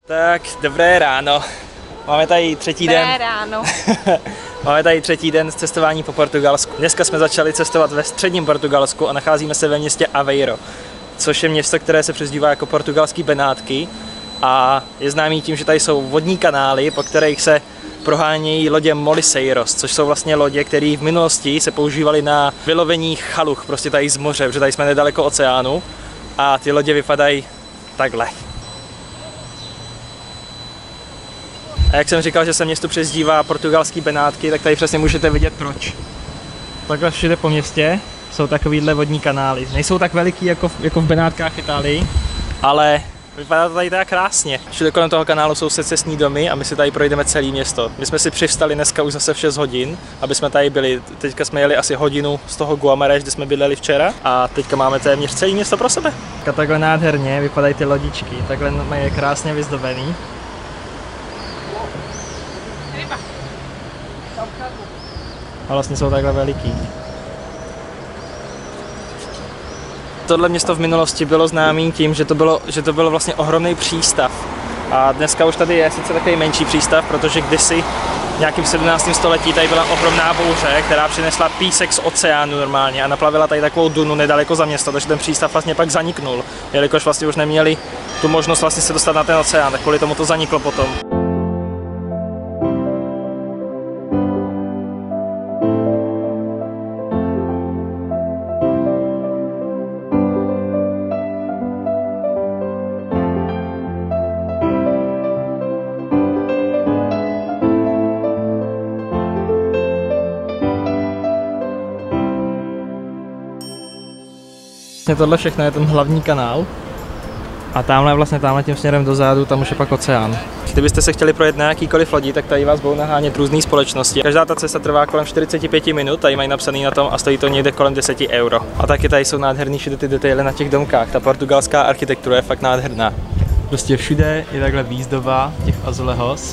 Tak, dobré ráno. Máme tady třetí den. Dobré ráno. Máme tady třetí den cestování po Portugalsku. Dneska jsme začali cestovat ve středním Portugalsku a nacházíme se ve městě Aveiro, což je město, které se přezdívá jako portugalský Benátky a je známý tím, že tady jsou vodní kanály, po kterých se prohánějí lodě Moliseiros, což jsou vlastně lodě, které v minulosti se používaly na vylovení chaluch, prostě tady z moře, protože tady jsme nedaleko oceánu a ty lodě vypadají takhle. A jak jsem říkal, že se město přezdívá portugalský Benátky, tak tady přesně můžete vidět proč. Takhle všude po městě jsou takovýhle vodní kanály. Nejsou tak veliký jako v Benátkách v Itálii, ale vypadá to tady tak krásně. Všude kolem toho kanálu jsou secesní domy a my si tady projdeme celé město. My jsme si přivstali dneska už zase v 6 hodin, aby jsme tady byli. Teďka jsme jeli asi hodinu z toho Guamarés, kde jsme bydleli včera a teďka máme téměř celé město pro sebe. A takhle nádherně vypadají ty lodičky, takhle mají krásně vyzdobený. A vlastně jsou takhle veliký. Tohle město v minulosti bylo známé tím, že to bylo vlastně ohromný přístav. A dneska už tady je sice takový menší přístav, protože kdysi v nějakým 17. století tady byla ohromná bouře, která přinesla písek z oceánu normálně a naplavila tady takovou dunu nedaleko za město, takže ten přístav vlastně pak zaniknul, jelikož vlastně už neměli tu možnost vlastně se dostat na ten oceán, tak kvůli tomu to zaniklo potom. Tohle všechno je ten hlavní kanál a tamhle tím směrem dozadu, tam už je pak oceán. Kdybyste se chtěli projet na jakýkoliv lodi, tak tady vás budou nahánět různé společnosti. Každá ta cesta trvá kolem 45 minut, tady mají napsaný na tom a stojí to někde kolem 10 euro. A taky tady jsou nádherný všude ty detaily na těch domkách, ta portugalská architektura je fakt nádherná. Prostě všude je takhle výzdoba těch azulejos.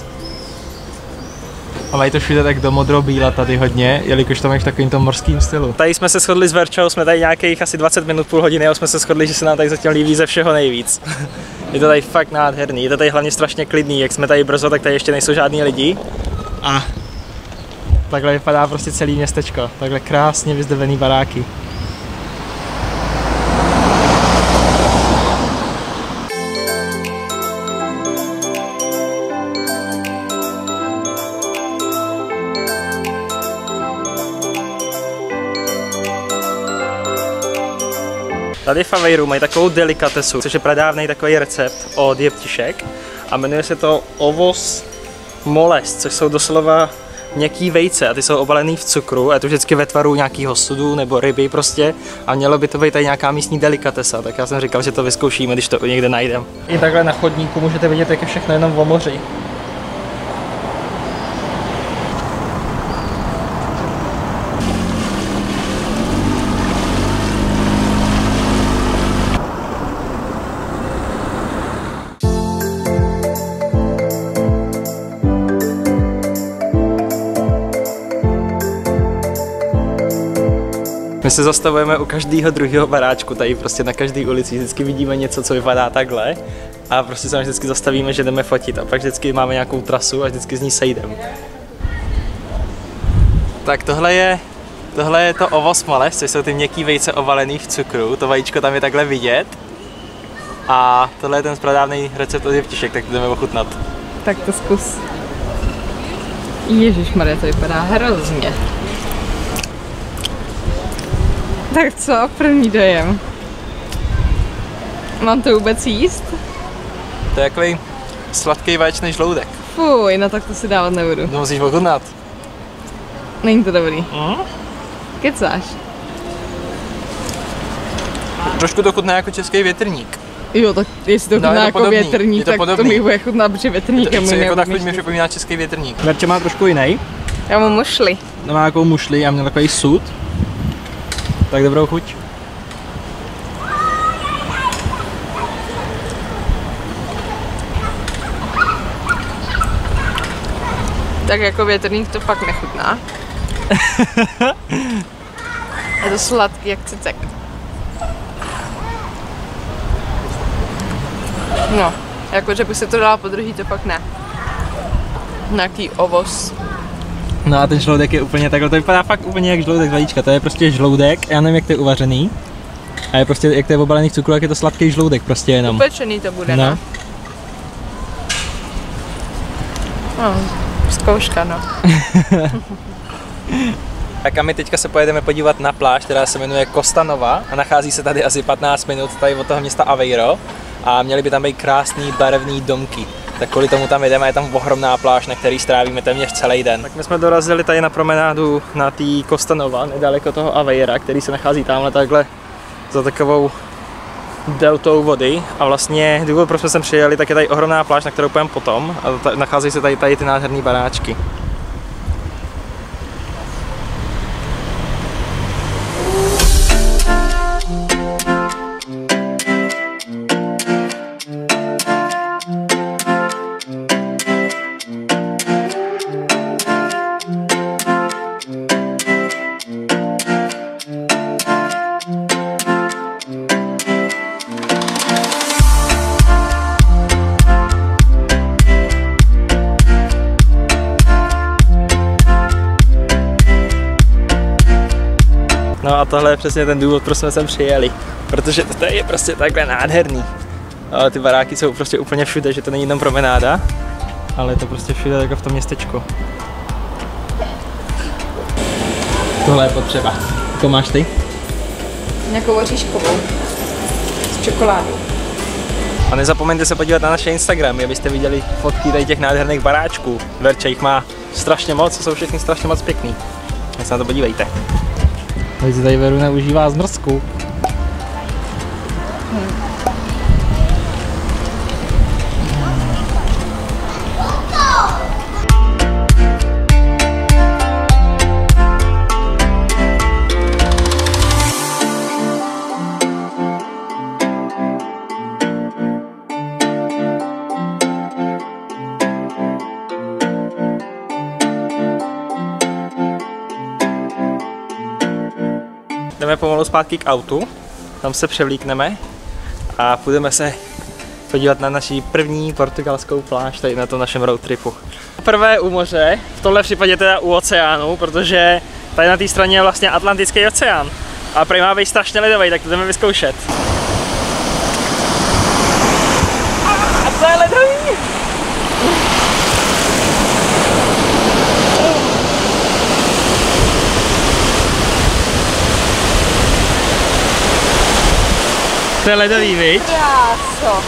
A mají to všude tak do modro-bíla tady hodně, jelikož to mají v takovým tom morským stylu. Tady jsme se shodli s Verčou, jsme tady nějakých asi 20 minut, půl hodiny a jsme se shodli, že se nám tady zatím líbí ze všeho nejvíc. Je to tady fakt nádherný, je to tady hlavně strašně klidný, jak jsme tady brzo, tak tady ještě nejsou žádní lidi. A takhle vypadá prostě celý městečko, takhle krásně vyzdobený baráky. Tady v Aveiru mají takovou delikatesu, což je pradávnej takový recept od jeptišek a jmenuje se to ovos moles, což jsou doslova měkký vejce a ty jsou obalený v cukru a je to vždycky ve tvaru nějakého sudu nebo ryby prostě a mělo by to být tady nějaká místní delikatesa, tak já jsem říkal, že to vyzkoušíme, když to někde najdeme. I takhle na chodníku můžete vidět, jak je všechno jenom o moři. My se zastavujeme u každého druhého baráčku, tady prostě na každé ulici vždycky vidíme něco, co vypadá takhle a prostě se vždycky zastavíme, že jdeme fotit a pak vždycky máme nějakou trasu a vždycky z ní sejdeme. Tak tohle je to ovos moles, což jsou ty měkký vejce ovalený v cukru, to vajíčko tam je takhle vidět a tohle je ten pradávnej recept od jeptišek, tak to jdeme ochutnat. Tak to zkus. Ježišmarja, to vypadá hrozně. Tak co? První dojem. Mám to vůbec jíst? To je takový sladký vaječný žloudek. Fuj, no tak to si dávat nebudu. To musíš ochutnat. Není to dobrý. Kecáš? Trošku to chutná jako český větrník. Jo, tak jestli to chutná jako podobný. Větrník, tak podobný. To mi bude chutnat, protože větrníkem mi jako tak mi připomíná český větrník. Verče má trošku jiný. Já mám mušli. No má takovou mušli, já měl takový sud. Tak dobrou chuť. Tak jako větrník to fakt nechutná. Je to sladký jak cicek. No, Jako, že bych se to dala po druhý, to fakt ne. Nějaký ovoz. No a ten žloudek je úplně takhle, to vypadá fakt úplně jak žloudek z vajíčka, to je prostě žloudek, já nevím jak to je uvařený. A je prostě, jak to je v obalených cukru, jak je to sladký žloudek prostě jenom. Upečený to bude, no. No, zkouška, no. Tak a my teďka se pojedeme podívat na pláž, která se jmenuje Costa Nova a nachází se tady asi 15 minut tady od toho města Aveiro a měly by tam být krásný barevný domky. Tak kvůli tomu tam jdeme, je tam ohromná pláž, na který strávíme téměř celý den. Tak my jsme dorazili tady na promenádu na té Costa Nova, nedaleko toho Aveira, který se nachází tamhle takhle za takovou deltou vody a vlastně důvod, proč jsme sem přijeli, tak je tady ohromná pláž, na kterou půjdeme potom a nachází se tady ty nádherné baráčky. No a tohle je přesně ten důvod, proč jsme sem přijeli, protože to je prostě takhle nádherný. Ale ty baráky jsou prostě úplně všude, že to není jenom promenáda, ale je to prostě všude jako v tom městečku. Tohle je potřeba. Jakou máš ty? Nějakou oříškovou. S čokoládou. A nezapomeňte se podívat na naše Instagramy, abyste viděli fotky tady těch nádherných baráčků. Verča jich má strašně moc, jsou všechny strašně moc pěkný. Tak se na to podívejte. Teď si tady Veruna užívá zmrzku. Jdeme pomalu zpátky k autu, tam se převlíkneme a půjdeme se podívat na naši první portugalskou pláž tady na tom našem road tripu. Prvé u moře, v tomhle případě teda u oceánu, protože tady na té straně je vlastně Atlantický oceán a prý má být strašně ledový, tak to jdeme vyzkoušet. A to je ledový! To je ledový, viď? Kráso.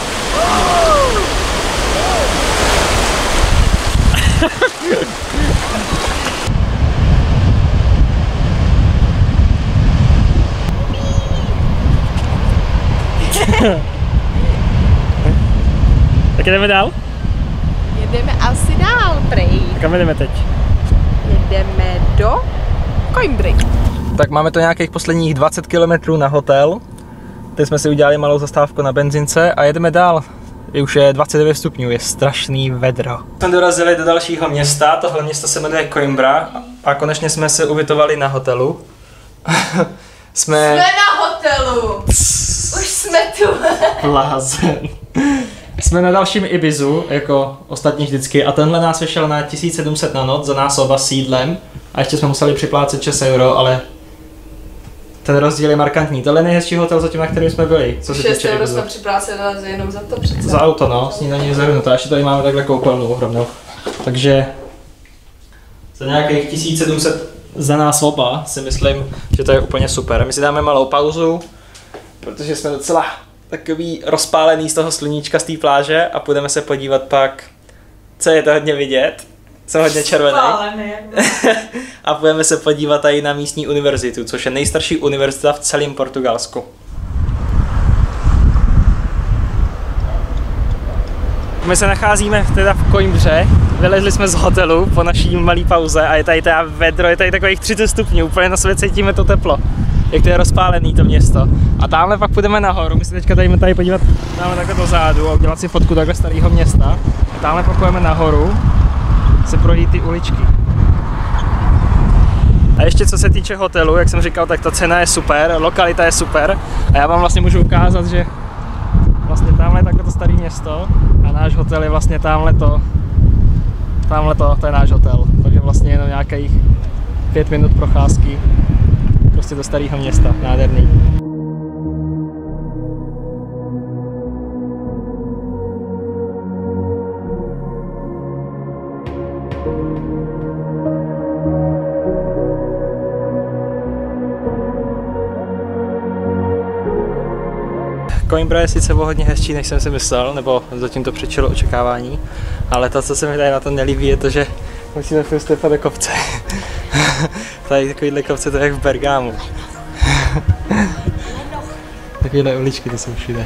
Tak jdeme dál? Jedeme asi dál, prej. A kam jdeme teď? Jedeme do Coimbry. Tak máme to nějakých posledních 20 km na hotel. Teď jsme si udělali malou zastávku na benzince a jedeme dál. Už je 29 stupňů, je strašný vedro. Jsme dorazili do dalšího města, tohle město se jmenuje Coimbra a konečně jsme se ubytovali na hotelu. Jsme na hotelu! Už jsme tu! Blázen. Jsme na dalším Ibizu, jako ostatní vždycky, a tenhle nás vyšel na 1700 na noc za nás oba s jídlem a ještě jsme museli připlácet 6 euro, ale ten rozdíl je markantní. Tohle je nejhezčí hotel zatím, na kterým jsme byli. Co se 6 týče euro Ibizu. jsme připláceli jenom za to přece. Za auto, no, snídaní je zahrnuto. A ještě tady máme takhle koupelnu ohromnou. Takže za nějakých 1700 za nás oba si myslím, že to je úplně super. My si dáme malou pauzu, protože jsme docela takový rozpálený z toho sluníčka z té pláže a půjdeme se podívat pak, co je to hodně vidět, co hodně červený. A půjdeme se podívat tady na místní univerzitu, což je nejstarší univerzita v celém Portugalsku. My se nacházíme teda v Coimbře, vylezli jsme z hotelu po naší malý pauze a je tady teda vedro, je tady takových 30 stupňů, úplně na sebe cítíme to teplo, jak to je rozpálený to město. A tamhle pak půjdeme nahoru, my se teďka tady podívat tamhle takhle dozadu a udělat si fotku takhle starého města. A tamhle pak půjdeme nahoru, se projít ty uličky. A ještě co se týče hotelu, jak jsem říkal, tak ta cena je super, lokalita je super a já vám vlastně můžu ukázat, že vlastně tamhle je takhle to staré město a náš hotel je vlastně tamhleto, to je náš hotel, takže vlastně jenom nějakých 5 minut procházky prostě do starého města, nádherný. Coimbra je sice o hodně hezčí, než jsem si myslel, nebo zatím to přečilo očekávání, ale to, co se mi tady na to nelíbí, je to, že musíme vystoupat do kopce. Tady takovýhle kopce, to je jak v Bergámu. Takovýhle uličky, to jsou všude.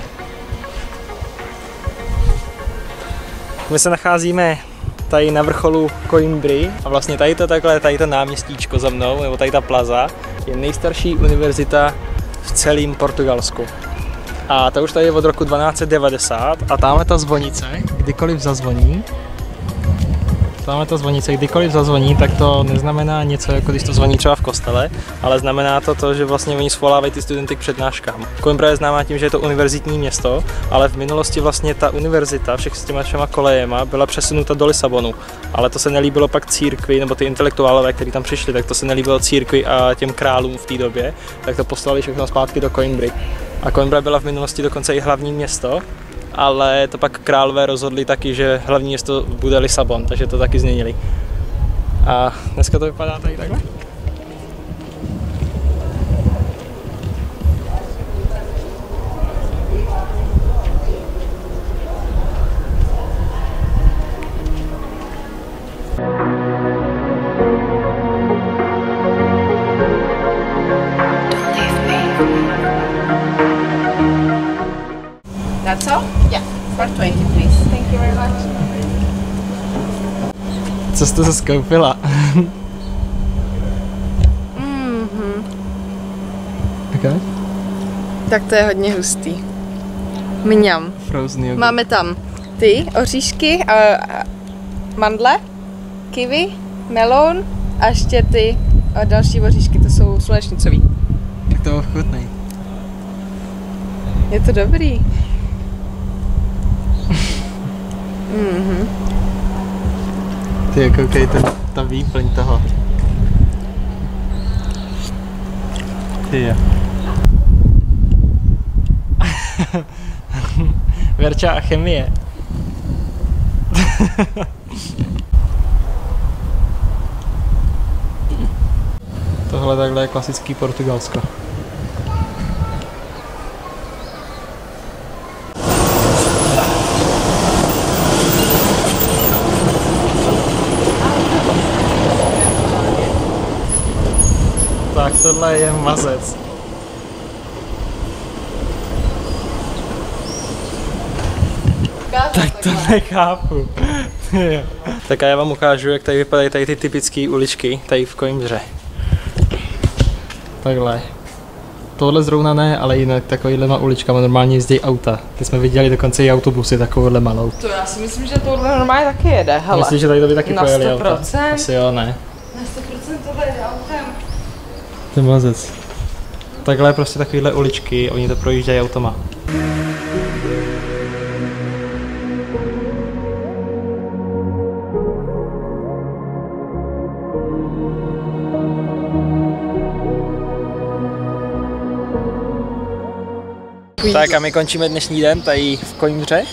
My se nacházíme tady na vrcholu Coimbry a vlastně tady to takhle, tady to náměstíčko za mnou, nebo tady ta plaza, je nejstarší univerzita v celém Portugalsku. A ta už tady je od roku 1290 a tamhle ta zvonice, kdykoliv zazvoní, tak to neznamená něco, jako když to zvoní třeba v kostele, ale znamená to, že vlastně oni svolávají ty studenty k přednáškám. Coimbra je známá tím, že je to univerzitní město, ale v minulosti vlastně ta univerzita všech s těma všema kolejema byla přesunuta do Lisabonu, ale to se nelíbilo pak církvi, nebo ty intelektuálové, kteří tam přišli, tak to se nelíbilo církvi a těm králům v té době, tak to poslali všechno zpátky do Coimbry. A Coimbra byla v minulosti dokonce i hlavní město, ale to pak králové rozhodli taky, že hlavní město bude Lisabon, takže to taky změnili. A dneska to vypadá tady takhle. That's all? Yeah. For 20, please. Thank you very much. Co jste se skoupila? Okay. Tak to je hodně hustý. Mňam. Frozen yogurt. Máme tam ty oříšky, mandle, kiwi, melon a ještě ty další oříšky, to jsou slunečnicový. Jak to ochutnej. Je to dobrý. Ty koukej, ta výplň toho. Ty. Verča a chemie. Tohle takhle je klasický Portugalsko. Tak tohle je mazec. Tak to nechápu. Tak a já vám ukážu, jak tady vypadají tady ty typické uličky, tady v Coimbře. Takhle. Tohle zrovna ne, ale jinak takovýhlema uličkama normálně jezdí auta. Ty jsme viděli dokonce i autobusy takovouhle malou. To já si myslím, že tohle normálně taky jede, hele. Myslíš, že tady to by taky na pojeli 100%? auta? Asi jo, ne. Na 100% tohle jede autem. To je mazec. Takhle prostě takovýhle uličky, oni to projíždějí automa. Tak a my končíme dnešní den tady v Coimbře.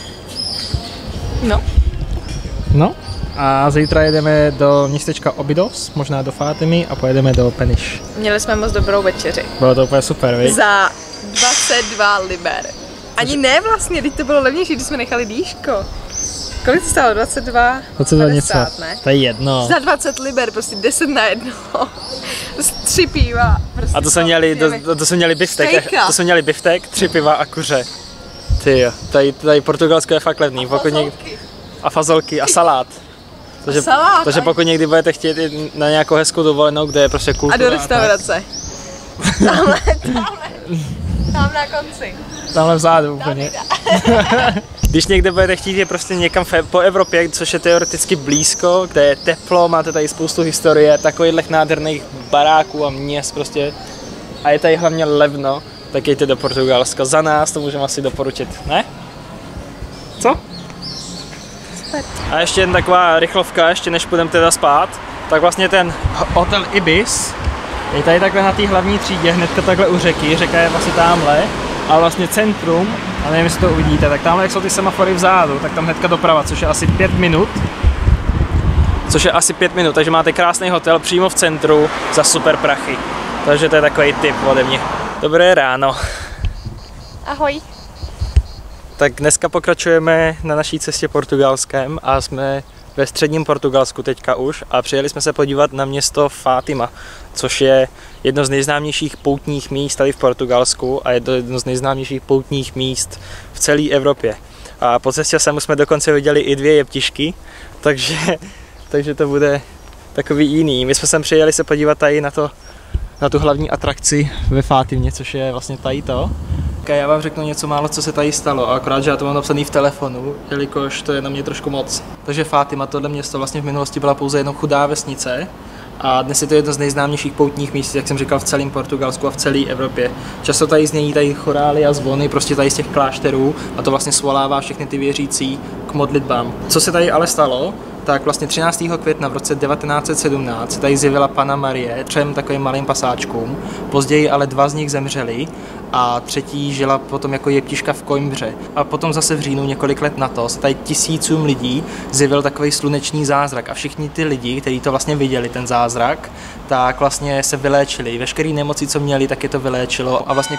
No. A zítra jedeme do městečka Óbidos, možná do Fátimy a pojedeme do Peniche. Měli jsme moc dobrou večeři. Bylo to úplně super, viď? Za 22 liber. Ani ne vlastně, teď to bylo levnější, když jsme nechali dýško. Kolik to stálo? 22? 22 něco. Ne? To je jedno. Za 20 liber, prostě 10 na jedno. 3 piva. Prostě a to jsme měli biftek. To jsme měli biftek, 3 piva a kuře. Ty jo, tady Portugalsko je fakt levný. A fazolky a salát. Takže pokud někdy budete chtít jít na nějakou hezkou dovolenou, kde je prostě kultura. A do restaurace. Tamhle na konci. Tamhle vzadu úplně. Když někde budete chtít je prostě někam po Evropě, což je teoreticky blízko, kde je teplo, máte tady spoustu historie, takových nádherných baráků a měst prostě. A je tady hlavně levno, tak jděte do Portugalska. Za nás to můžeme asi doporučit, ne? Co? A ještě jen taková rychlovka, ještě než půjdeme teda spát, tak vlastně ten hotel Ibis je tady takhle na té hlavní třídě, hnedka takhle u řeky, řeka je vlastně tamhle, a vlastně centrum, a nevím, jestli to uvidíte, tak tamhle jak jsou ty semafory vzadu, tak tam hnedka doprava, což je asi 5 minut. Takže máte krásný hotel přímo v centru za super prachy. Takže to je takový tip ode mě. Dobré ráno. Ahoj. Tak dneska pokračujeme na naší cestě Portugalskem a jsme ve středním Portugalsku teďka už a přijeli jsme se podívat na město Fátima, což je jedno z nejznámějších poutních míst tady v Portugalsku a je to jedno z nejznámějších poutních míst v celé Evropě. A po cestě sem jsme dokonce viděli i 2 jeptišky, takže to bude takový jiný. My jsme sem přijeli se podívat tady na tu hlavní atrakci ve Fátimě, což je vlastně tady to. Já vám řeknu něco málo, co se tady stalo, akorát, že já to mám napsaný v telefonu, jelikož to je na mě trošku moc. Takže Fátima, tohle město vlastně v minulosti byla pouze jenom chudá vesnice a dnes je to jedno z nejznámějších poutních míst, jak jsem říkal, v celém Portugalsku a v celé Evropě. Často tady znějí tady chorály a zvony, prostě tady z těch klášterů a to vlastně svolává všechny ty věřící k modlitbám. Co se tady ale stalo? Tak vlastně 13. května v roce 1917 tady zjevila Panna Marie 3 takovým malým pasáčkům, později ale 2 z nich zemřeli a 3. žila potom jako jeptiška v Coimbře. A potom zase v říjnu několik let na to se tady tisícům lidí zjevil takový sluneční zázrak a všichni ty lidi, kteří to vlastně viděli, ten zázrak, tak vlastně se vyléčili. Veškeré nemoci, co měli, tak je to vyléčilo a vlastně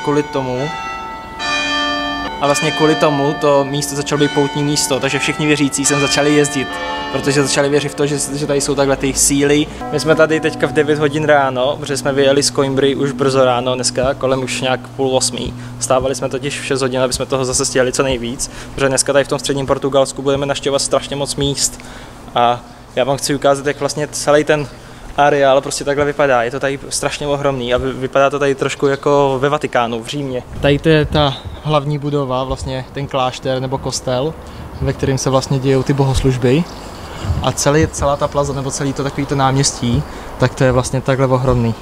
kvůli tomu to místo začalo být poutní místo, takže všichni věřící sem začali jezdit, protože začali věřit v to, že tady jsou takhle ty síly. My jsme tady teďka v 9 hodin ráno, protože jsme vyjeli z Coimbry už brzo ráno dneska, kolem už nějak 7:30. Vstávali jsme totiž v 6 hodin, aby jsme toho zase stihli co nejvíc, protože dneska tady v tom středním Portugalsku budeme navštěvovat strašně moc míst a já vám chci ukázat, jak vlastně celý ten areál prostě takhle vypadá. Je to tady strašně ohromný a vypadá to tady trošku jako ve Vatikánu v Římě. Tady to je ta hlavní budova, vlastně ten klášter nebo kostel, ve kterém se vlastně dějou ty bohoslužby. A celá ta plaza nebo celý to takový to náměstí, tak to je vlastně takhle ohromný.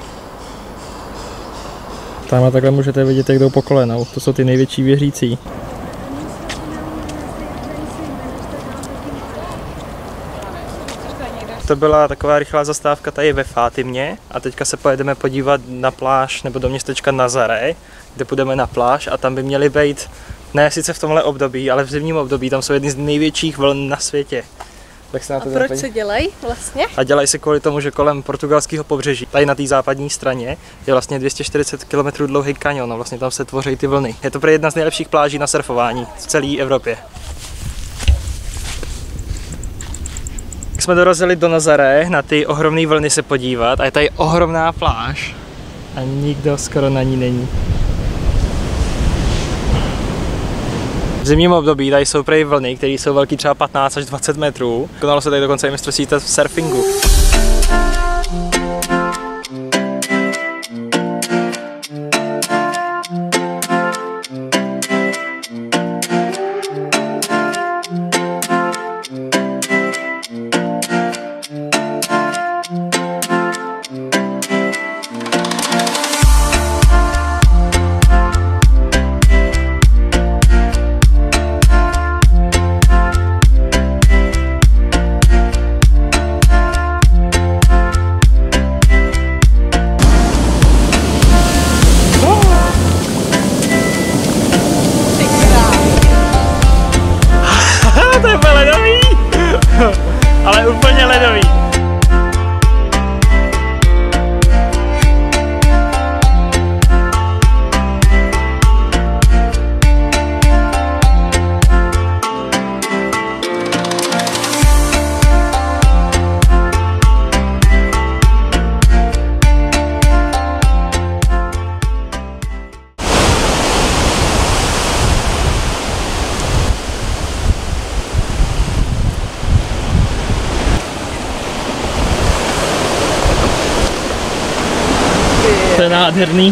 Tam takhle můžete vidět, jak jdou po kolenou. To jsou ty největší věřící. To byla taková rychlá zastávka tady ve Fátimě a teďka se pojedeme podívat na pláž nebo do městečka Nazaré, kde půjdeme na pláž a tam by měly být, ne sice v tomhle období, ale v zimním období, tam jsou jedny z největších vln na světě. Tak se na to proč se dělají vlastně? A dělají se kvůli tomu, že kolem portugalského pobřeží, tady na té západní straně, je vlastně 240 km dlouhý kanion a vlastně tam se tvoří ty vlny. Je to pro jedna z nejlepších pláží na surfování v celé Evropě. Jsme dorazili do Nazaré na ty ohromné vlny se podívat a je tady ohromná pláž a nikdo skoro na ní není. V zimním období tady jsou prej vlny, které jsou velký třeba 15 až 20 metrů. Konalo se tady dokonce i mistrovství v surfingu. Ale úplně ledový. To je nádherný.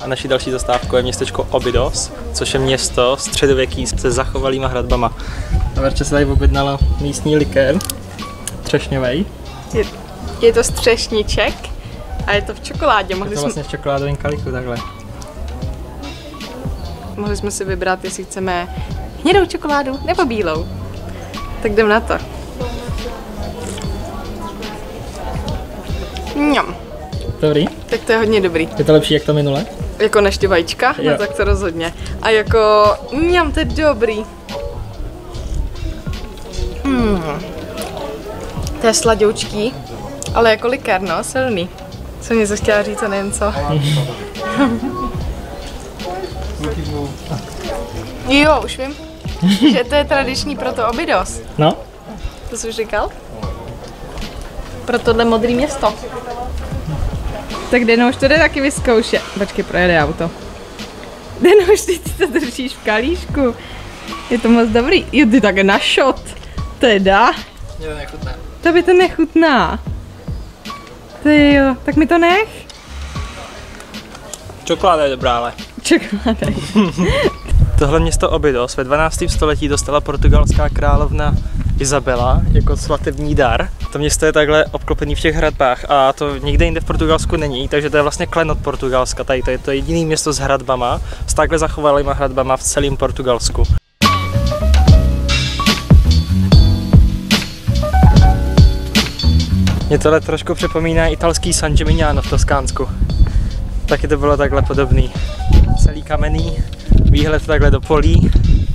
a naší další zastávkou je městečko Obidos, což je město středověký se zachovalýma hradbama. A Verča se tady objednala místní likér, třešňovej. Je to střešníček a je to v čokoládě. Je to vlastně v čokoládovém kalichu takhle. Mohli jsme si vybrat, jestli chceme hnědou čokoládu nebo bílou. Tak jdem na to. Mňam. Dobrý? Tak to je hodně dobrý. Je to lepší jak to minule? Jako než ty vajíčka? Jo. No tak to rozhodně. A jako mňam, to je dobrý. To je sladoučký, ale jako likér, no, silný. Jsem něco chtěla říct a nevím co. Jo, už vím, že to je tradiční pro to Obidos. No? To jsi už říkal? Pro tohle modrý město. Tak Deno, už to jde taky vyzkoušet. Počkej, projede auto. Deno, už ty to držíš v kalíšku. Je to moc dobrý. Jo, ty tak na shot. Teda. Mě to nechutná. To by to nechutná. Ty jo, tak mi to nech. Čokoláda je dobrá, ale. Čokoláda. Tohle město Obidos ve 12. století dostala portugalská královna Izabela jako svatební dar. To město je takhle obklopený v těch hradbách a to nikde jinde v Portugalsku není, takže to je vlastně klenot Portugalska. Tady to je to jediné město s hradbama, s takhle zachovalýma hradbama v celém Portugalsku. Mě tohle trošku připomíná italský San Gimignano v Toskánsku. Taky to bylo takhle podobný. Celý kamenný, výhled takhle do polí.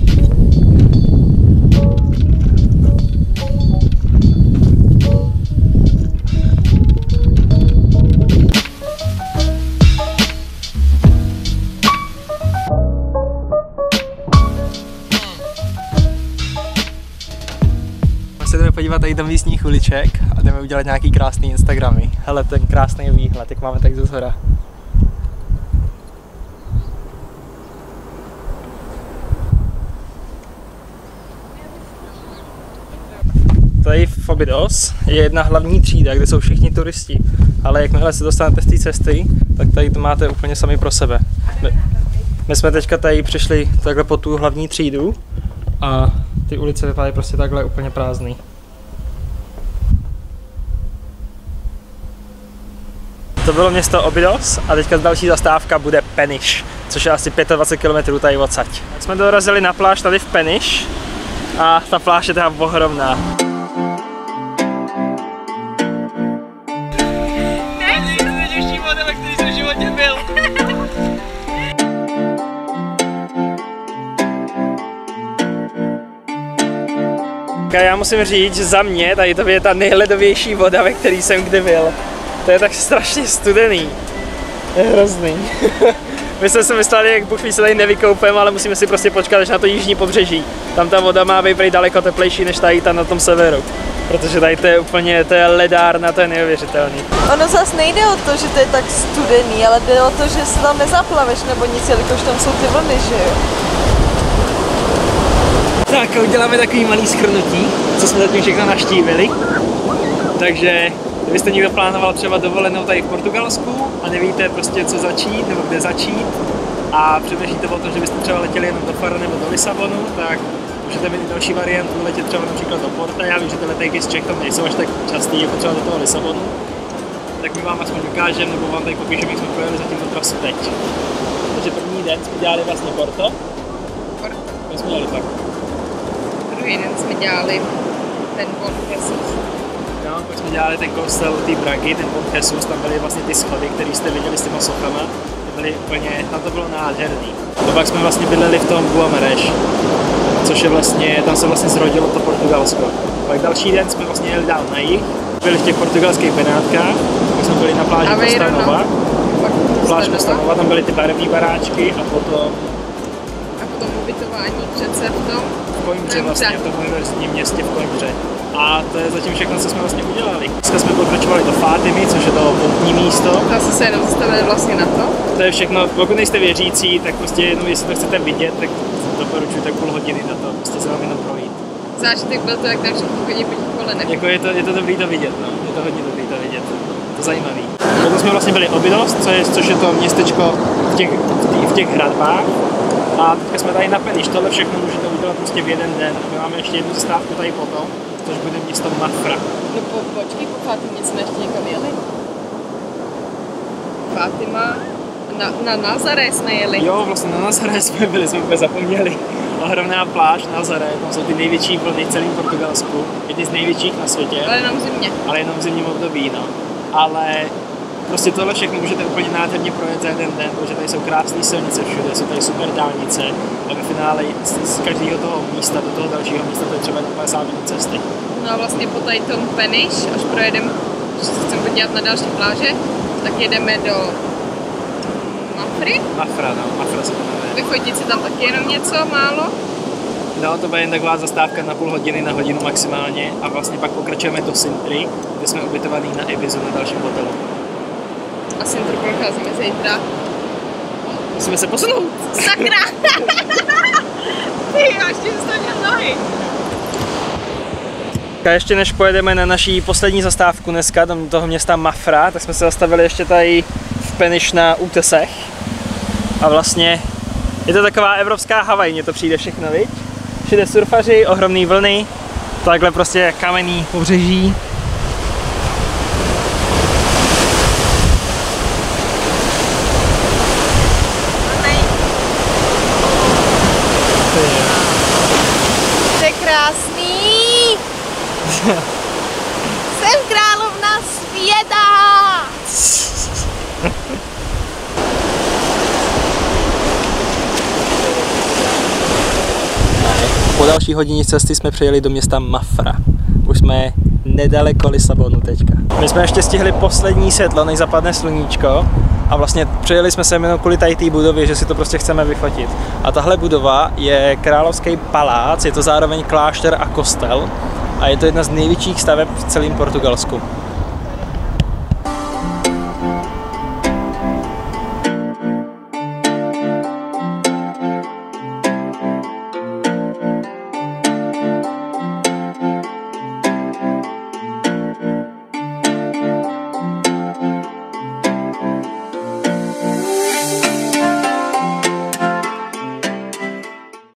Se jdeme podívat tady do místních uliček a jdeme udělat nějaký krásný Instagramy. Hele, ten krásný výhled, jak máme tak ze shora. Tady v Obidos je jedna hlavní třída, kde jsou všichni turisti, ale jakmile se dostanete z té cesty, tak tady to máte úplně sami pro sebe. My jsme teďka tady přišli takhle po tu hlavní třídu a ty ulice vypadají prostě takhle úplně prázdný. To bylo město Obidos a teďka další zastávka bude Peniche, což je asi 25 km tady odsaď. Jsme dorazili na pláž tady v Peniche a ta pláž je teda ohromná. Největší voda, ve který jsem v životě byl. Já musím říct, že za mě tady to je ta nejledovější voda, ve které jsem kdy byl. To je tak strašně studený. Je hrozný. My jsme si mysleli, jak Bůh ví, se tady nevykoupeme, ale musíme si prostě počkat až na to jižní pobřeží. Tam ta voda má být daleko teplejší než tady ta na tom severu. Protože tady to je úplně, to je ledárna, to je neuvěřitelný. Ono zas nejde o to, že to je tak studený, ale jde o to, že se tam nezaplaveš nebo nic, jelikož tam jsou ty vlny, že jo? Tak uděláme takový malý shrnutí, co jsme zatím všechno navštívili. Takže kdybyste někdo plánoval třeba dovolenou tady v Portugalsku a nevíte prostě co začít nebo kde začít a přemýšlíte o tom, že byste třeba letěli jenom do Faro nebo do Lisabonu, tak můžete mít další variantu, letět třeba například do Porta. Já vím, že ty letenky z Čech tam nejsou až tak častý jako třeba do toho Lisabonu. Tak my vám aspoň ukážeme nebo vám tady popíšeme, jak jsme projeli zatím do trasu teď. Takže první den jsme dělali vlastně Porto. My jsme dělali Porto. Druhý den jsme dělali ten Bom Jesus. No, pak jsme dělali ten kostel té Bragy, ten Bom Jesus, tam byly vlastně ty schody, které jste viděli s těma sochama. To byly úplně, tam to bylo nádherný. A pak jsme vlastně bydleli v tom Guamarés, což je vlastně, tam se vlastně zrodilo to Portugalsko. Pak další den jsme vlastně jeli dál na jih, byli v těch portugalských Benátkách, pak jsme byli na pláži Costa Nova. Pláž Costa Nova, tam byly ty barevné baráčky a potom ubytování přece v tom Coimbře vlastně, v tom univerzitním městě v Coimbře. A to je zatím všechno, co jsme vlastně udělali. Dneska jsme pokračovali do Fátimy, což je to poutní místo. Zase se jenom zastavili vlastně na to. To je všechno, pokud nejste věřící, tak prostě jenom jestli to chcete vidět, tak doporučuji tak půl hodiny na to, prostě se vám jenom projít. Zážitek byl to, jak tam všichni chodí po těch kolenech. Jako je to dobrý to vidět, no. Je to hodně dobrý to vidět. To zajímavý. Potom jsme vlastně byli Obidos, což je to městečko v těch hradbách. A teďka jsme tady na Peniš, tohle všechno můžete udělat prostě v jeden den. My máme ještě jednu zastávku tady potom, což bude město Mafra. No počkej, po Fátimě jsme ještě někam jeli. Fátima, na Nazaré jsme jeli. Jo, vlastně na Nazaré jsme byli, jsme úplně zapomněli. Ohromná pláž Nazaré, tam jsou ty největší vlny v celém Portugalsku, jedny z největších na světě. Ale jenom v zimě. Ale jenom v zimním období, no. Ale prostě tohle všechno můžete úplně nádherně projet za jeden den, protože tady jsou krásné silnice všude, jsou tady super dálnice a ve finále z každého toho místa do toho dalšího místa to je třeba 50 minut cesty. No a vlastně po tady tom Peniš, až projedeme, že se chceme podívat na další pláže, tak jedeme do Mafry. Mafra, no, Mafra se to jmenuje. Vyfotit si tam taky jenom něco málo. No, to bude jen taková zastávka na půl hodiny, na hodinu maximálně a vlastně pak pokračujeme do Sintry, kde jsme ubytovaní na Ibizu na dalším hotelu. A Sintru procházíme zítra. Musíme se posunout! Sakra! Ty, ještě jsi to měl nohy. A ještě než pojedeme na naší poslední zastávku dneska do toho města Mafra, tak jsme se zastavili ještě tady v Peniš na útesech. A vlastně je to taková evropská Havaj, mně to přijde všechno, viď? Všude surfaři, ohromný vlny, takhle prostě kamenný pobřeží. To je krásný! Jsem královna světa! Po další hodině cesty jsme přejeli do města Mafra. Už jsme nedaleko Lisabonu teďka. My jsme ještě stihli poslední světlo, než zapadne sluníčko. A vlastně přejeli jsme se jenom kvůli tady té budově, že si to prostě chceme vyfotit. A tahle budova je královský palác, je to zároveň klášter a kostel. A je to jedna z největších staveb v celém Portugalsku.